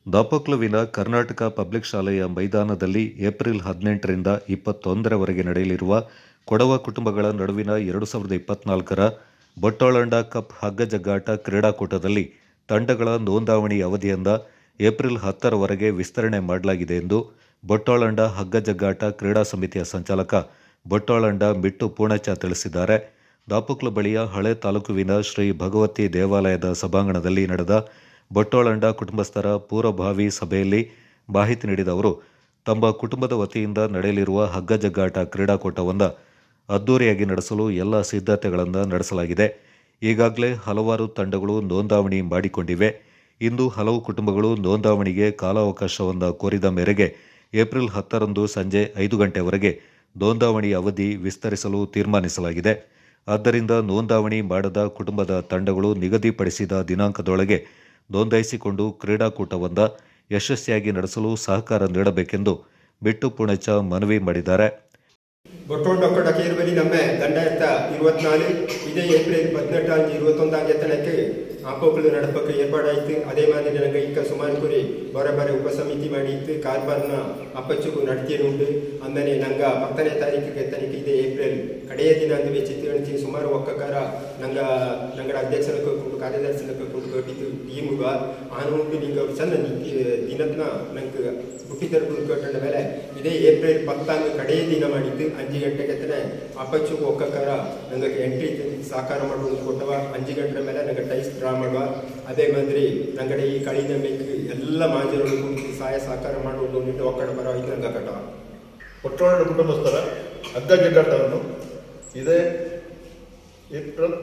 ದಾಪಕ್ಲುವಿನ Karnataka public ಶಾಲೆಯ ಮೈದಾನದಲ್ಲಿ April 18ರಿಂದ 21ರವರೆಗೆ ನಡೆಯಲಿರುವ ಕೊಡವ ಕುಟುಂಬಗಳ ನಡುವಿನ 2024ರ ಬೊಟ್ಟೊಳಂಡ ಕಪ್ ಹಗ್ಗಜಗ್ಗಾಟ ಕ್ರೀಡಾಕೂಟದಲ್ಲಿ ತಂಡಗಳ ನೋಂದಾವಣಿ ಅವಧಿಯಿಂದ ಏಪ್ರಿಲ್ 10ರವರೆಗೆ ವಿಸ್ತರಣೆ ಮಾಡಲಾಗಿದೆ ಎಂದು ಬೊಟ್ಟೊಳಂಡ ಹಗ್ಗಜಗ್ಗಾಟ ಕ್ರೀಡಾ ಸಮಿತಿಯ ಸಂಚಾಲಕ ಬೊಟ್ಟೊಳಂಡ ಮಿಟ್ಟು ಪೂಣಚ್ಚ ತಿಳಿಸಿದ್ದಾರೆ. ದಾಪಕ್ಲು ಬಳಿಯ ಹಳೆ ತಾಲೂಕುವಿನ ಶ್ರೀ ಭಗವತಿ ದೇವಾಲಯದ ಸಭಾಂಗಣದಲ್ಲಿ ನಡೆದ ಬೊಟ್ಟೊಳಂಡ ಕುಟುಂಬಸ್ಥರ ಪೂರ್ವಭಾವಿ ಸಭೆಯಲ್ಲಿ ಮಾಹಿತಿ ನೀಡಿದ ಅವರು, ತಮ್ಮ ಕುಟುಂಬದ ವತಿಯಿಂದ ನಡೆಯಲಿರುವ ಹಗ್ಗಜಗ್ಗಾಟ ಕ್ರೀಡಾಕೂಟವನ್ನು ಅದ್ದೂರಿಯಾಗಿ ನಡೆಸಲು ಎಲ್ಲ ಸಿದ್ಧತೆಗಳನ್ನು ನಡೆಸಲಾಗಿದೆ. ಈಗಾಗಲೇ ಹಲವಾರು ತಂಡಗಳು ನೋಂದಾವಣಿ ಮಾಡಿಕೊಂಡಿವೆ. ಇಂದು ಹಲವು ಕುಟುಂಬಗಳು ನೋಂದಾವಣಿಗೆ ಕಾಲಾವಕಾಶವನ್ನು ಕೋರಿದ ಮೇರೆಗೆ ಏಪ್ರಿಲ್ 10ರಂದು ಸಂಜೆ 5 ಗಂಟೆವರೆಗೆ ನೋಂದಾವಣಿ ಅವಧಿ ವಿಸ್ತರಿಸಲು ತೀರ್ಮಾನಿಸಲಾಗಿದೆ. ಆದ್ದರಿಂದ ನೋಂದಾವಣಿ ಮಾಡದ ಕುಟುಂಬದ ತಂಡಗಳು ನಿಗದಿಪಡಿಸಿದ ದಿನಾಂಕದೊಳಗೆ ನೋಂದಾಯಿಸಿಕೊಂಡು ಕ್ರೀಡಾಕೂಟವನ್ನು ಯಶಸ್ವಿಯಾಗಿ ನಡೆಸಲು ಸಹಕಾರ ನೀಡಬೇಕೆಂದು ಮಿಟ್ಟು ಪೂಣಚ್ಚ ಮನವಿ ಮಾಡಿದ್ದಾರೆ. ಬೊಟ್ಟೊಂಡ ಕೇರ್ಬಲಿ ನಮ್ಮ 2024 ಇದೇ ಏಪ್ರಿಲ್ 18 21 ಆಪೋಕ್ಲು ನಡಪಕ್ಕೆ ಏರ್ಪಾಡಾಯಿತು. ಅದೇ ಮಾದಿರಿ ನಂಗೆ ಈಗ ಸುಮಾರು ಕುರಿ ಬರಬರ ಉಪಸಮಿತಿ ಮಾಡಿತ್ತು. ಕಾರ್ಬಾರ್ನ ಅಪ್ಪಚ್ಚುಕು ನಡ್ತಿಯನುಂಟು ಅಂದನೆ ನಂಗ 10ನೇ ತಾರೀಕಿಗೆ ಎತ್ತನಿಕೆ ಇದೇ ಏಪ್ರಿಲ್ ಕಡೆಯ ದಿನ ಅಂದು ವೆಚ್ಚಿತ್ತು ಸುಮಾರು ಒಕ್ಕಕಾರ ನಂಗಡ ಅಧ್ಯಕ್ಷನಕ್ಕೆ ಕೊಟ್ಟು ಕಾರ್ಯದರ್ಶನಕ್ಕೆ ಕೊಟ್ಟು ಕೊಟ್ಟಿತ್ತು ಟೀಮುಗ ಆನುಂಟು ನಿಂಗೆ ಸಣ್ಣ ದಿನದ ನಂಗೆ ಹುಟ್ಟಿದರ್ಪು ಕೊಟ್ಟ ಮೇಲೆ ಇದೇ ಏಪ್ರಿಲ್ 10 ಕಡೆಯ ದಿನ ಮಾಡಿತ್ತು. 5 ಗಂಟೆಗೆ ಅಪ್ಪಚ್ಚುಕು ಒಕ್ಕಕಾರ ನಂಗೆ ಎಂಟ್ರಿ ಸಾಕಾರ ಮಾಡುವುದು ಕೊಟ್ಟವ. 5 ಗಂಟೆ ಮೇಲೆ ನಂಗೆ ಟೈಸ್ ಡ್ರಾ ಮಾಡುವ. ಅದೇ ಮಾದಿರಿ ನಂಗಡೆ ಈ ಕಳಿನ ಬೇಕು ಎಲ್ಲ ಮಾಜರು ಸಹಾಯ ಸಹಕಾರ ಮಾಡುವುದು ನಿಟ್ಟು ಒಕ್ಕಡ ಬರೋ ಇದು ನಂಗೆ ಕಟ್ಟವ. ಬೊಟ್ಟೊಳಂಡ ಕುಟುಂಬಸ್ಥರ ಹಗ್ಗಜಗ್ಗಾಟವನ್ನು ಇದೇ ಏಪ್ರಿಲ್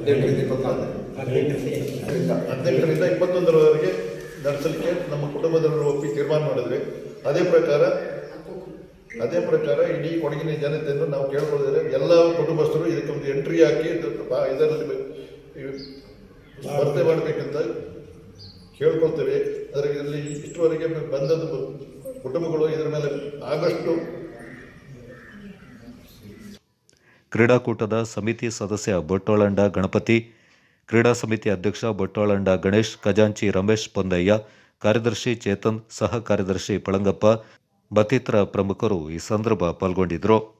18ರಿಂದ 21ರವರೆಗೆ ನಡೆಸಲಿಕ್ಕೆ ನಮ್ಮ ಕುಟುಂಬದವರು ಒಪ್ಪಿ ತೀರ್ಮಾನ ಮಾಡಿದ್ವಿ. ಅದೇ ಪ್ರಕಾರ ಇಡೀ ಕೊಡಗಿನ ಜನತೆಯನ್ನು ನಾವು ಕೇಳ್ಕೊಳ್ಳಿದ್ರೆ ಎಲ್ಲ ಕುಟುಂಬಸ್ಥರು ಇದಕ್ಕೊಂದು ಎಂಟ್ರಿ ಹಾಕಿ ಇದರಲ್ಲಿ ಸ್ಪರ್ಧೆ ಮಾಡಬೇಕಂತ ಕೇಳ್ಕೊಳ್ತೇವೆ. ಆದರೆ ಇದರಲ್ಲಿ ಇಷ್ಟುವರೆಗೆ ಬಂದದ್ದು ಕುಟುಂಬಗಳು ಇದರ ಮೇಲೆ ಆಗಷ್ಟು. ಕ್ರೀಡಾಕೂಟದ ಸಮಿತಿ ಸದಸ್ಯ ಬೊಟ್ಟೊಳಂಡ ಗಣಪತಿ, ಕ್ರೀಡಾ ಸಮಿತಿ ಅಧ್ಯಕ್ಷ ಬೊಟ್ಟೊಳಂಡ ಗಣೇಶ್, ಖಜಾಂಚಿ ರಮೇಶ್ ಪೊಂದಯ್ಯ, ಕಾರ್ಯದರ್ಶಿ ಚೇತನ್, ಸಹ ಕಾರ್ಯದರ್ಶಿ ಪಳಂಗಪ್ಪ ಮತ್ತಿತರ ಪ್ರಮುಖರು ಈ ಸಂದರ್ಭ ಪಾಲ್ಗೊಂಡಿದ್ದರು.